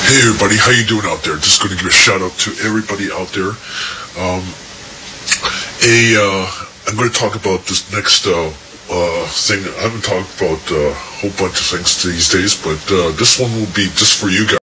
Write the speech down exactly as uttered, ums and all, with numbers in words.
Hey everybody, how you doing out there? Just going to give a shout out to everybody out there. Um, a, uh, I'm going to talk about this next uh, uh, thing. I haven't talked about uh, a whole bunch of things these days, but uh, this one will be just for you guys.